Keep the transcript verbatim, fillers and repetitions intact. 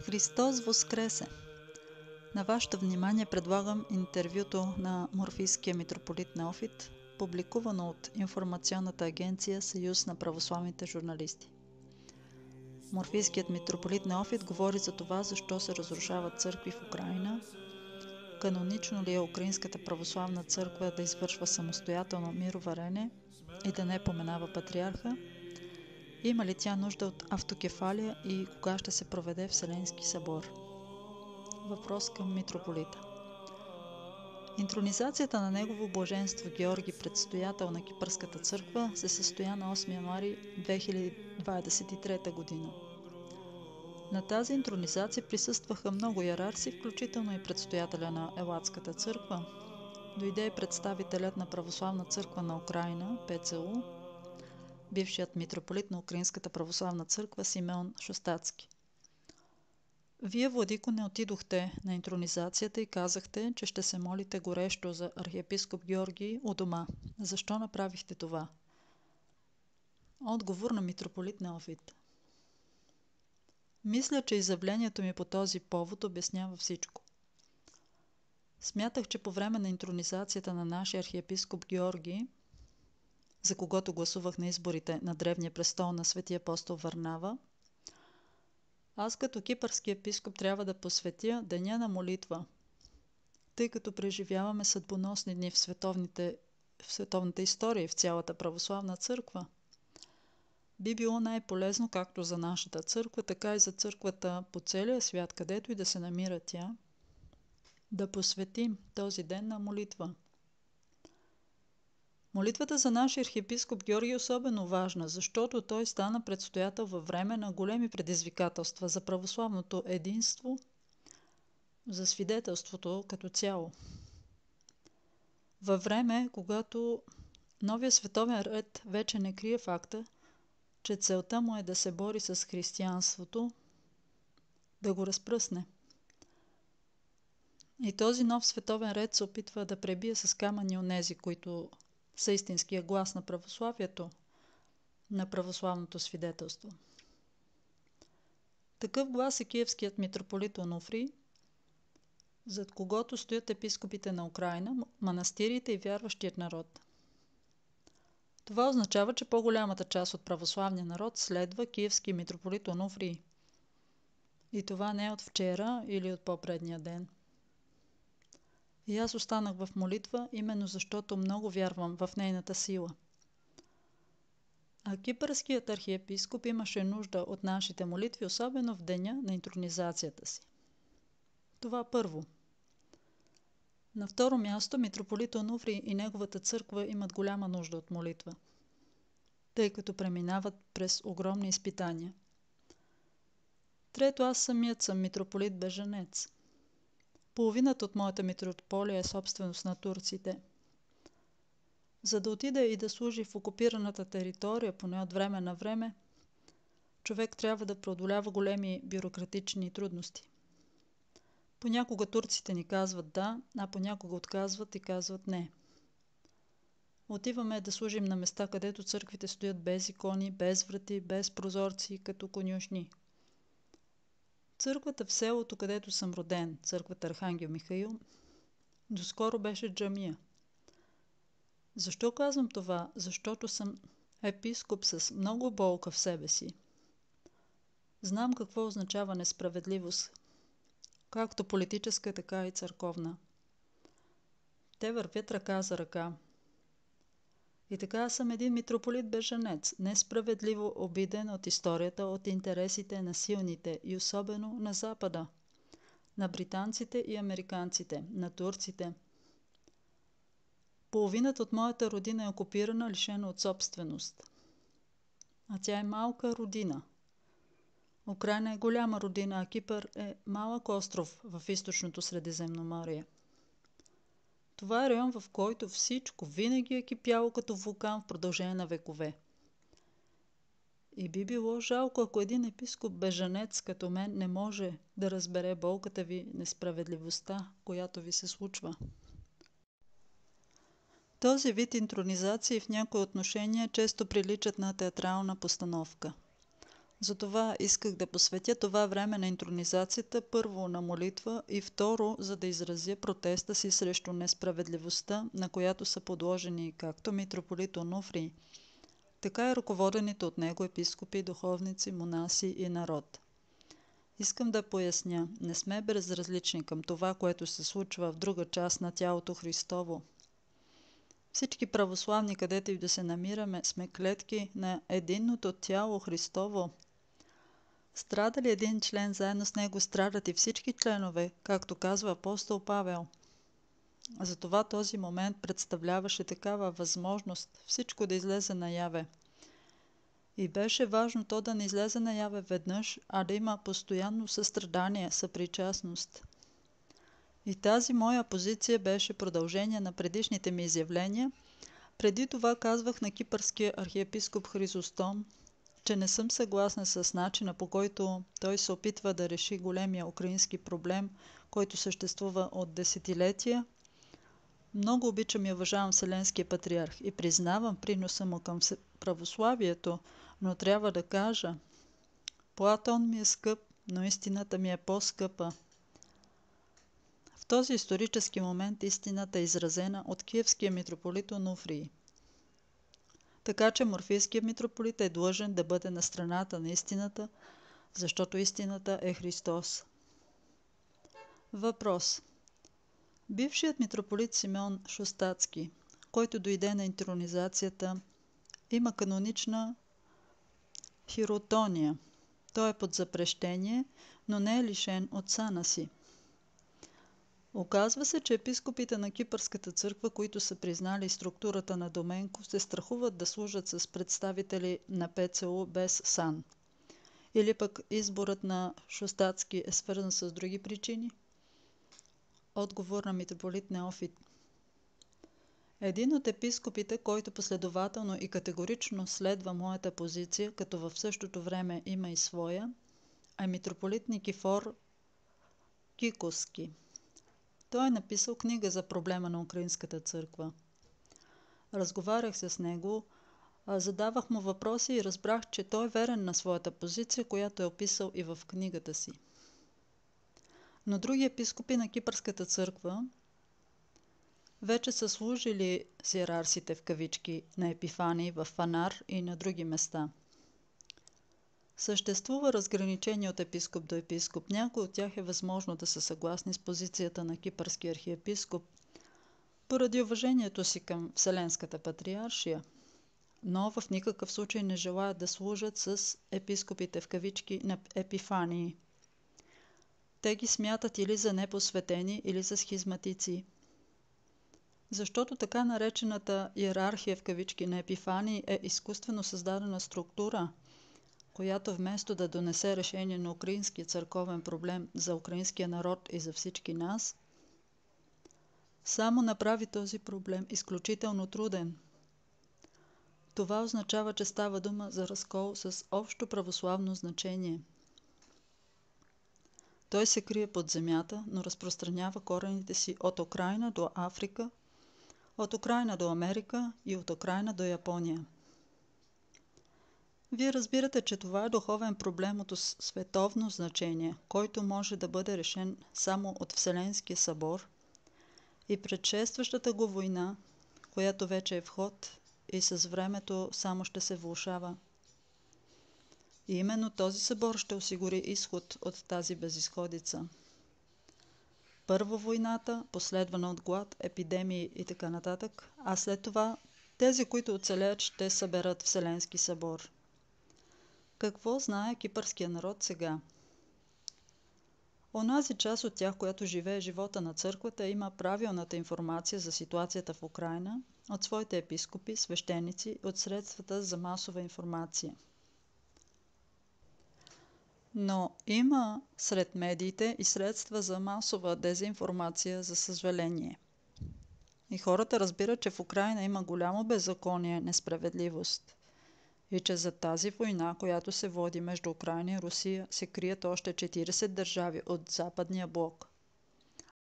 Христос Воскресе! На вашето внимание предлагам интервюто на Морфийския митрополит Неофит, публикувано от информационната агенция Съюз на православните журналисти. Морфийският митрополит Неофит говори за това, защо се разрушават църкви в Украйна, канонично ли е Украинската православна църква да извършва самостоятелно мироварене и да не поменава патриарха, има ли тя нужда от автокефалия и кога ще се проведе Вселенски събор? Въпрос към митрополита. Интронизацията на Негово Блаженство Георги, предстоятел на Кипърската църква, се състоя на осми януари две хиляди двадесет и трета година. На тази интронизация присъстваха много иерарси, включително и предстоятеля на Елатската църква. Дойде и представителят на Православна църква на Украйна, ПЦУ, бившият митрополит на Украинската православна църква Симеон Шостацки. Вие, владико, не отидохте на интронизацията и казахте, че ще се молите горещо за архиепископ Георги у дома. Защо направихте това? Отговор на митрополит Неофит. Мисля, че изявлението ми по този повод обяснява всичко. Смятах, че по време на интронизацията на нашия архиепископ Георги, за когото гласувах на изборите на древния престол на Светия апостол Варнава, аз като кипърски епископ трябва да посветя деня на молитва, тъй като преживяваме съдбоносни дни в, световните, в световната история и в цялата православна църква. Би било най-полезно както за нашата църква, така и за църквата по целия свят, където и да се намира тя, да посветим този ден на молитва. Молитвата за нашия архиепископ Георги е особено важна, защото той стана предстоятел във време на големи предизвикателства за православното единство, за свидетелството като цяло. Във време, когато новия световен ред вече не крие факта, че целта му е да се бори с християнството, да го разпръсне. И този нов световен ред се опитва да пребие с камъни онези, които са истинския глас на православието, на православното свидетелство. Такъв глас е киевският митрополит Онуфрий, зад когото стоят епископите на Украйна, манастирите и вярващият народ. Това означава, че по-голямата част от православния народ следва киевски митрополит Онуфрий. И това не е от вчера или от по-предния ден. И аз останах в молитва, именно защото много вярвам в нейната сила. А кипърският архиепископ имаше нужда от нашите молитви, особено в деня на интронизацията си. Това първо. На второ място, митрополит Онуфрий и неговата църква имат голяма нужда от молитва, тъй като преминават през огромни изпитания. Трето, аз самият съм митрополит бежанец. Половината от моята митрополия е собственост на турците. За да отида и да служи в окупираната територия, поне от време на време, човек трябва да преодолява големи бюрократични трудности. Понякога турците ни казват да, а понякога отказват и казват не. Отиваме да служим на места, където църквите стоят без икони, без врати, без прозорци, като конюшни. Църквата в селото, където съм роден, църквата Архангел Михаил, доскоро беше джамия. Защо казвам това? Защото съм епископ с много болка в себе си. Знам какво означава несправедливост, както политическа, така и църковна. Те вървят ръка за ръка. И така аз съм един митрополит бежанец, несправедливо обиден от историята, от интересите на силните и особено на Запада, на британците и американците, на турците. Половината от моята родина е окупирана, лишена от собственост. А тя е малка родина. Украйна е голяма родина, а Кипър е малък остров в източното Средиземноморие. Това е район, в който всичко винаги е кипяло като вулкан в продължение на векове. И би било жалко, ако един епископ бежанец като мен не може да разбере болката ви, несправедливостта, която ви се случва. Този вид интронизации в някои отношения често приличат на театрална постановка. Затова исках да посветя това време на интронизацията, първо на молитва и второ, за да изразя протеста си срещу несправедливостта, на която са подложени както митрополит Онуфрий, така и ръководените от него епископи, духовници, монаси и народ. Искам да поясня, не сме безразлични към това, което се случва в друга част на тялото Христово. Всички православни, където и да се намираме, сме клетки на единното тяло Христово. Страда ли един член, заедно с него страдат и всички членове, както казва апостол Павел. Затова този момент представляваше такава възможност всичко да излезе наяве. И беше важно то да не излезе наяве веднъж, а да има постоянно състрадание, съпричастност. И тази моя позиция беше продължение на предишните ми изявления. Преди това казвах на кипърския архиепископ Хризостом, че не съм съгласна с начина, по който той се опитва да реши големия украински проблем, който съществува от десетилетия. Много обичам и уважавам Вселенския патриарх и признавам приноса му към православието, но трябва да кажа, Платон ми е скъп, но истината ми е по-скъпа. В този исторически момент истината е изразена от киевския митрополит Онуфрий. Така че Морфийският митрополит е длъжен да бъде на страната на истината, защото истината е Христос. Въпрос. Бившият митрополит Симеон Шостацки, който дойде на интронизацията, има канонична хиротония. Той е под запрещение, но не е лишен от сана си. Оказва се, че епископите на Кипърската църква, които са признали структурата на Доменко, се страхуват да служат с представители на ПЦУ без сан. Или пък изборът на Шостацки е свързан с други причини? Отговор на митрополит Неофит. Един от епископите, който последователно и категорично следва моята позиция, като в същото време има и своя, е митрополит Никифор Кикоски. Той е написал книга за проблема на Украинската църква. Разговарях с него, задавах му въпроси и разбрах, че той е верен на своята позиция, която е описал и в книгата си. Но други епископи на Кипърската църква вече са служили с иерарсите в кавички на Епифаний в Фанар и на други места. Съществува разграничение от епископ до епископ. Някои от тях е възможно да са съгласни с позицията на кипърския архиепископ поради уважението си към Вселенската патриаршия, но в никакъв случай не желаят да служат с епископите в кавички на Епифании. Те ги смятат или за непосветени, или за схизматици. Защото така наречената иерархия в кавички на Епифании е изкуствено създадена структура, която вместо да донесе решение на украинския църковен проблем за украинския народ и за всички нас, само направи този проблем изключително труден. Това означава, че става дума за разкол с общо православно значение. Той се крие под земята, но разпространява корените си от Украйна до Африка, от Украйна до Америка и от Украйна до Япония. Вие разбирате, че това е духовен проблем от световно значение, който може да бъде решен само от Вселенския събор и предшестващата го война, която вече е в ход и с времето само ще се влошава. И именно този събор ще осигури изход от тази безизходица. Първо войната, последвана от глад, епидемии и така нататък, а след това тези, които оцелеят, ще съберат Вселенски събор. Какво знае кипърския народ сега? Онази част от тях, която живее живота на църквата, има правилната информация за ситуацията в Украйна от своите епископи, свещеници, от средствата за масова информация. Но има сред медиите и средства за масова дезинформация, за съжаление. И хората разбират, че в Украйна има голямо беззаконие, несправедливост. И че за тази война, която се води между Украйна и Русия, се крият още четиридесет държави от Западния блок.